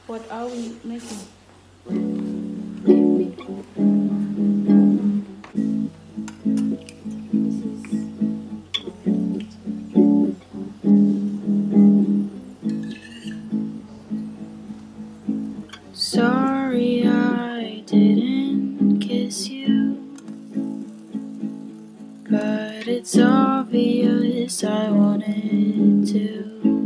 What are we making? Sorry I didn't kiss you, but it's obvious I wanted to.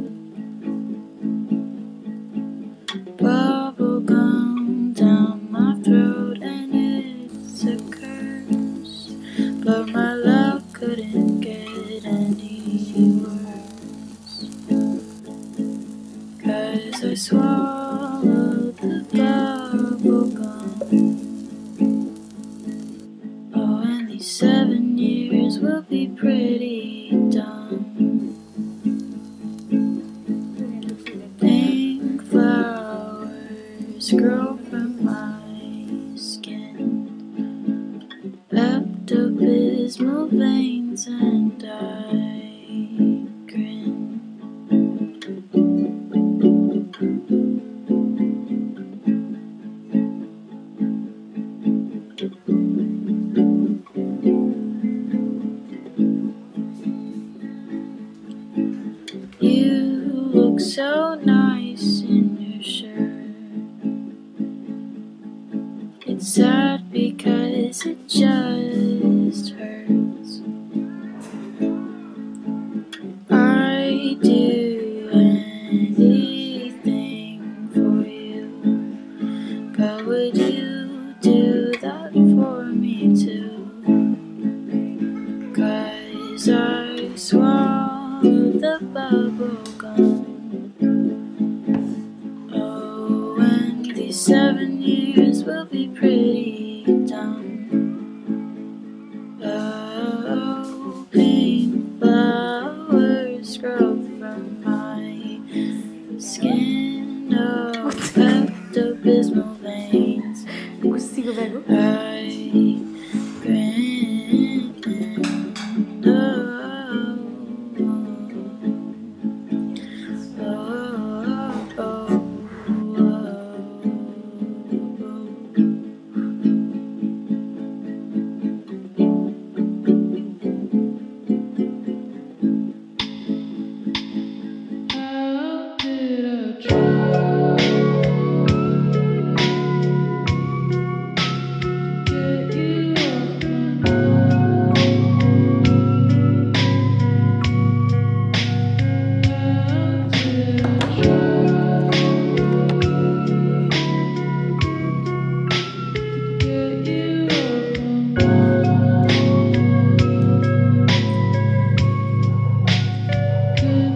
Bubblegum down my throat and it's a curse, but my love couldn't get any worse, 'cause I swallowed the bubblegum. Oh, and these 7 years will be pretty dumb. Pink flowers grow from my skin, Pepto-Bismol veins, and I grin. You look so nice in your shirt. It's sad because it just hurts. I'd do anything for you, but would you do that for me too? 'Cause I swallowed the bubblegum. Oh, and these 7 years will be pretty dumb. Oh, pink flowers grow from my skin. Oh, Pepto-Bismol veins. Consigo, velho. I grin. Good